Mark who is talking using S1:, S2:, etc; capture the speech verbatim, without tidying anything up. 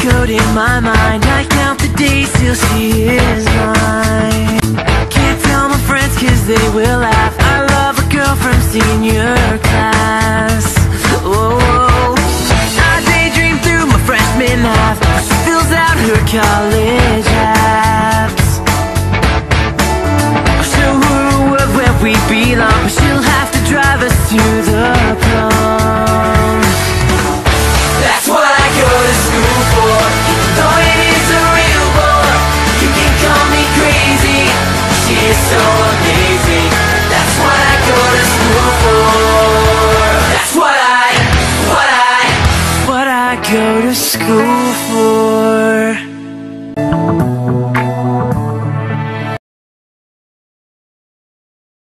S1: code in my mind. I count the days till she is mine. Can't tell my friends cause they will laugh. I love a girl from senior class. Oh, I daydream through my freshman half. She fills out her college apps. I'll show her a world where we belong, but she'll have to drive us to the prom. That's what I go to school for. Though it is a real bore. You can call me crazy, she is so amazing. That's what I go to school for. That's what I, what I, what I go to school